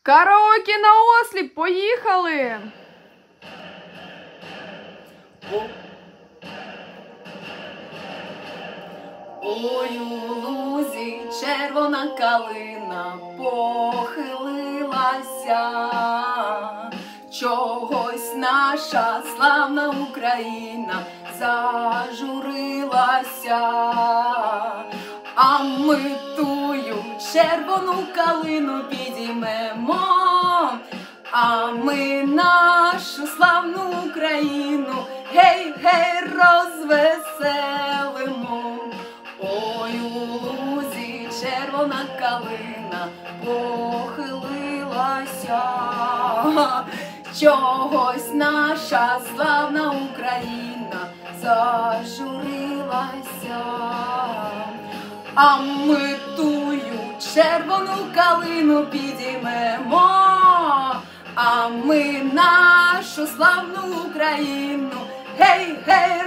Караоке на осліп, поїхали! Ой, у лузі червона калина похилилася, чогось наша славна Україна зажурилася, а ми тую червону калину підіймемо, а ми нашу славну Україну гей-гей розвеселимо. Ой, у лузі червона калина похилилася, чогось наша славна Україна зажурилася, а ми тую червону калину підіймемо, а ми нашу славну Україну гей-гей